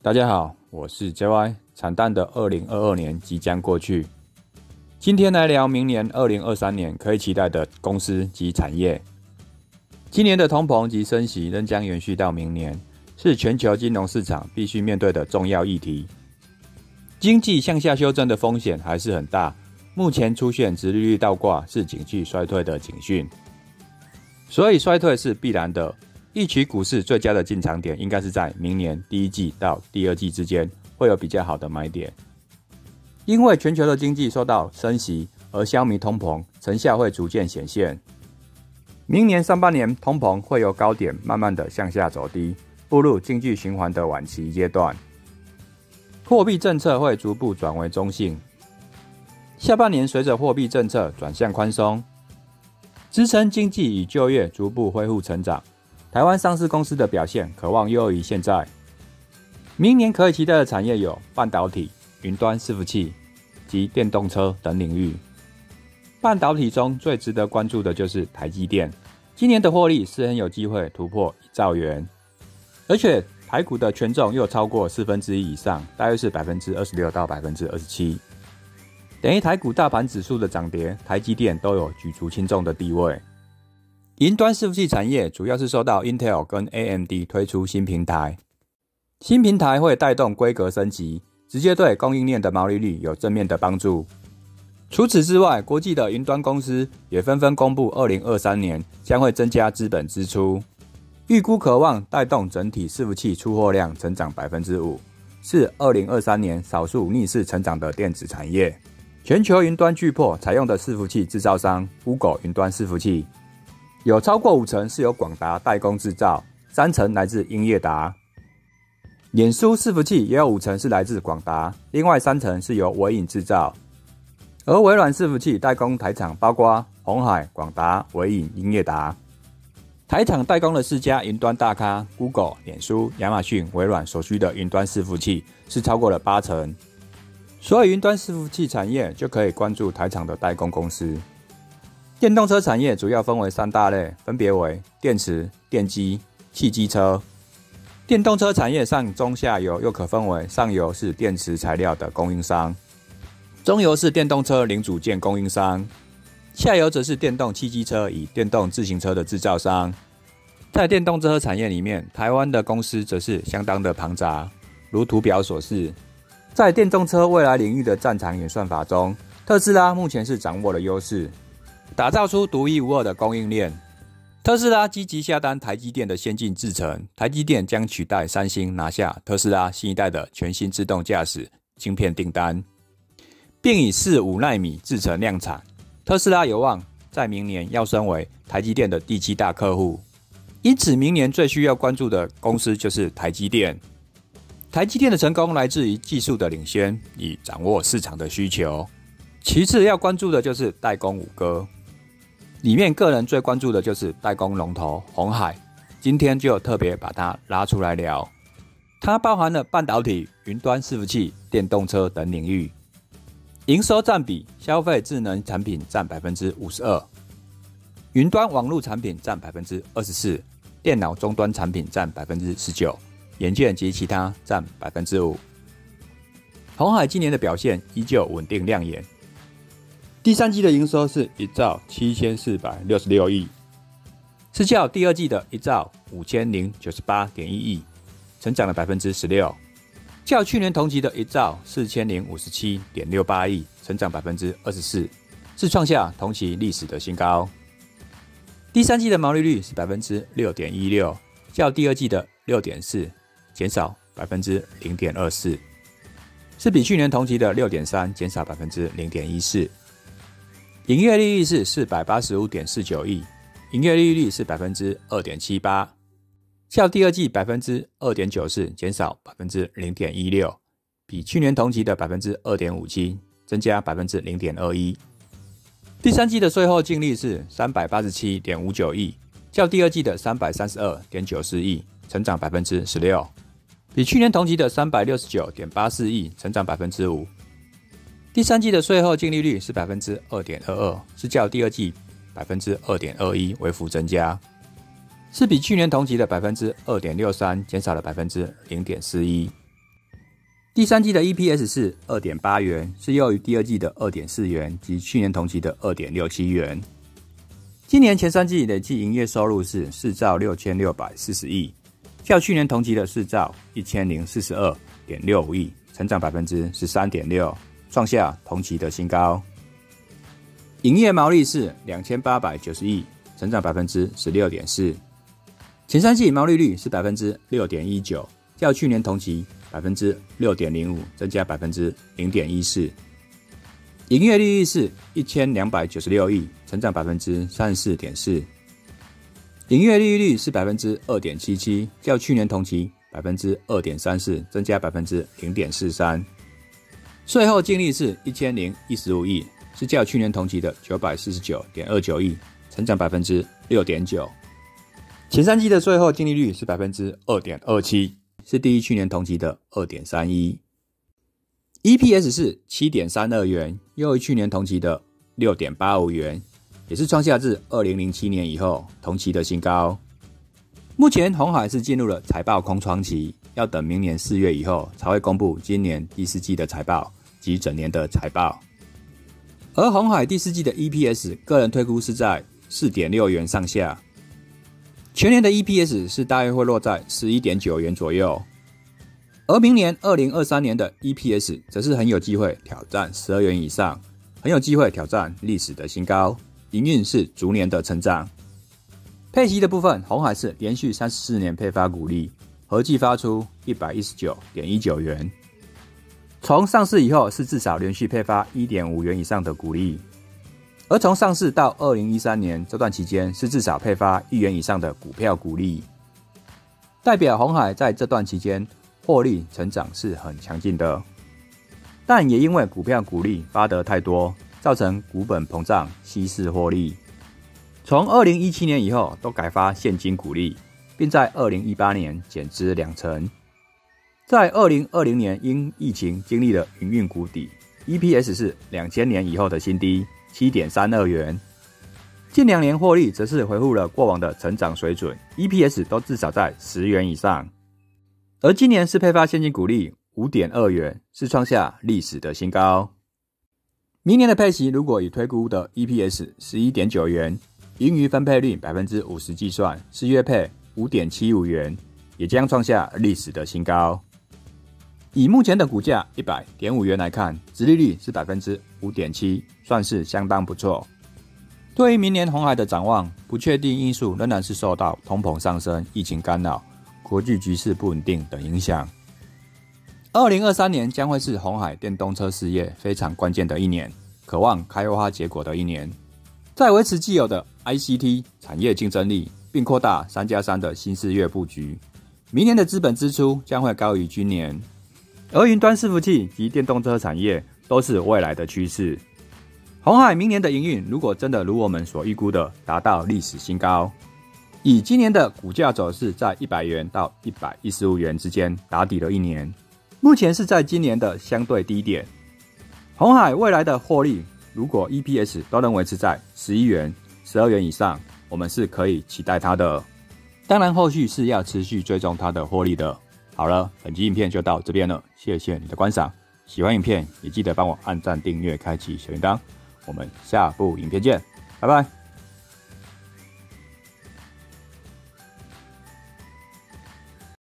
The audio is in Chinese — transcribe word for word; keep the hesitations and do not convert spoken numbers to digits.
大家好，我是 J Y。惨淡的二零二二年即将过去，今天来聊明年二零二三年可以期待的公司及产业。今年的通膨及升息仍将延续到明年，是全球金融市场必须面对的重要议题。经济向下修正的风险还是很大，目前出现殖利率倒挂是景气衰退的警讯，所以衰退是必然的。预期股市最佳的进场点应该是在明年第一季到第二季之间，会有比较好的买点。因为全球的经济受到升息而消弭通膨，成效会逐渐显现。明年上半年通膨会由高点慢慢的向下走低，步入经济循环的晚期阶段。货币政策会逐步转为中性。下半年随着货币政策转向宽松，支撑经济与就业逐步恢复成长。台湾上市公司的表现可望优于现在。明年可以期待的产业有半导体、云端伺服器及电动车等领域。半导体中最值得关注的就是台积电，今年的获利是很有机会突破一兆元，而且台股的权重又超过四分之一以上，大约是 百分之二十六 到 百分之二十七， 等于台股大盘指数的涨跌，台积电都有举足轻重的地位。云端伺服器产业主要是受到 Intel 跟 A M D 推出新平台，新平台会带动规格升级，直接对供应链的毛利率有正面的帮助。除此之外，国际的云端公司也纷纷公布二零二三年将会增加资本支出，预估可望带动整体伺服器出货量成长 百分之五， 是二零二三年少数逆势成长的电子产业。全球云端巨擘采用的伺服器制造商 Google 云端伺服器，有超过五成是由广达代工制造，三成来自英业达。脸书伺服器也有五成是来自广达，另外三成是由微影制造。而微软伺服器代工台厂包括鸿海、广达、微影、英业达。台厂代工的四家云端大咖 Google、脸书、亚马逊、微软所需的云端伺服器是超过了八成，所以云端伺服器产业就可以关注台厂的代工公司。电动车产业主要分为三大类，分别为电池、电机、汽机车。电动车产业上中下游又可分为上游是电池材料的供应商，中游是电动车零组件供应商，下游则是电动汽机车与电动自行车的制造商。在电动车产业里面，台湾的公司则是相当的庞杂，如图表所示。在电动车未来领域的战场演算法中，特斯拉目前是掌握了优势，打造出独一无二的供应链。特斯拉积极下单台积电的先进制程，台积电将取代三星拿下特斯拉新一代的全新自动驾驶晶片订单，并以四五奈米制程量产。特斯拉有望在明年要升为台积电的第七大客户，因此明年最需要关注的公司就是台积电。台积电的成功来自于技术的领先，以掌握市场的需求。其次要关注的就是代工五哥，里面个人最关注的就是代工龙头鸿海，今天就特别把它拉出来聊。它包含了半导体、云端伺服器、电动车等领域。营收占比，消费智能产品占 百分之五十二， 云端网络产品占 百分之二十四， 电脑终端产品占 百分之十九， 元件及其他占 百分之五。 鸿海今年的表现依旧稳定亮眼，第三季的营收是一兆七千四百六十六亿，是较第二季的一兆五千零九十八点一亿，成长了 百分之十六， 较去年同期的一兆四千零五十七点六八亿，成长 百分之二十四， 是创下同期历史的新高。第三季的毛利率是 百分之六点一六， 较第二季的 六点四 减少 百分之零点二四， 是比去年同期的 六点三 减少 百分之零点一四。营业利率是 四百八十五点四九亿，营业利率是 百分之二点七八， 较第二季 百分之二点九四 减少 百分之零点一六， 比去年同期的 百分之二点五七 增加 百分之零点二一。 第三季的税后净利是 三百八十七点五九亿，较第二季的 三百三十二点九四亿，成长 百分之十六， 比去年同期的 三百六十九点八四亿，成长 百分之五。第三季的税后净利率是 百分之二点二二， 是较第二季 百分之二点二一 微幅增加，是比去年同期的 百分之二点六三 减少了 百分之零点四一。 第三季的 E P S 是 二点八元，是优于第二季的 二点四元及去年同期的 二点六七元。今年前三季累计营业收入是四兆六千六百四十亿，较去年同期的四兆一千零四十二点六五亿，成长 百分之十三点六， 创下同期的新高。营业毛利是两千八百九十亿，成长 百分之十六点四。前三季毛利率是 百分之六点一九， 较去年同期 百分之六点零五， 增加 百分之零点一四。营业利率是一千两百九十六亿，成长 百分之三十四点四。营业利率是 百分之二点七七， 较去年同期 百分之二点三四， 增加 百分之零点四三。税后净利是一千零一十五亿，是较去年同期的九百四十九点二九亿，成长 百分之六点九。前三季的税后净利率是 百分之二点二七， 是低于去年同期的 二点三一。E P S 是 七点三二元，优于去年同期的 六点八五元，也是创下自二零零七年以后同期的新高。目前鸿海是进入了财报空窗期，要等明年四月以后才会公布今年第四季的财报及整年的财报。而鸿海第四季的 E P S 个人推估是在 四点六元上下，全年的 E P S 是大约会落在 十一点九元左右。而明年二零二三年的 E P S 则是很有机会挑战十二元以上，很有机会挑战历史的新高，营运是逐年的成长。配息的部分，鸿海是连续三十四年配发股利，合计发出 一百一十九点一九元。从上市以后是至少连续配发 一点五元以上的股利，而从上市到二零一三年这段期间是至少配发一元以上的股票股利，代表鸿海在这段期间获利成长是很强劲的。但也因为股票股利发得太多，造成股本膨胀，稀释获利。从二零一七年以后都改发现金股利，并在二零一八年减资两成。在二零二零年因疫情经历了营运谷底， E P S 是两千年以后的新低 七点三二元。近两年获利则是回复了过往的成长水准， E P S 都至少在十元以上。而今年是配发现金股利 五点二元，是创下历史的新高。明年的配息如果以推估的 E P S 十一点九元，盈余分配率 百分之五十 计算，是约配 五点七五元，也将创下历史的新高。以目前的股价 一百点五元来看，殖利率是 百分之五点七， 算是相当不错。对于明年鸿海的展望，不确定因素仍然是受到通膨上升、疫情干扰、国际局势不稳定等影响。二零二三年将会是鸿海电动车事业非常关键的一年，渴望开花结果的一年。在维持既有的 I C T 产业竞争力，并扩大三加三的新事业布局，明年的资本支出将会高于今年。而云端伺服器及电动车产业都是未来的趋势。鸿海明年的营运如果真的如我们所预估的达到历史新高，以今年的股价走势在一百元到一百一十五元之间打底了一年，目前是在今年的相对低点。鸿海未来的获利如果 E P S 都能维持在十一元、十二元以上，我们是可以期待它的。当然后续是要持续追踪它的获利的。好了，本期影片就到这边了，谢谢你的观赏。喜欢影片也记得帮我按赞、订阅、开启小铃铛。我们下部影片见，拜拜。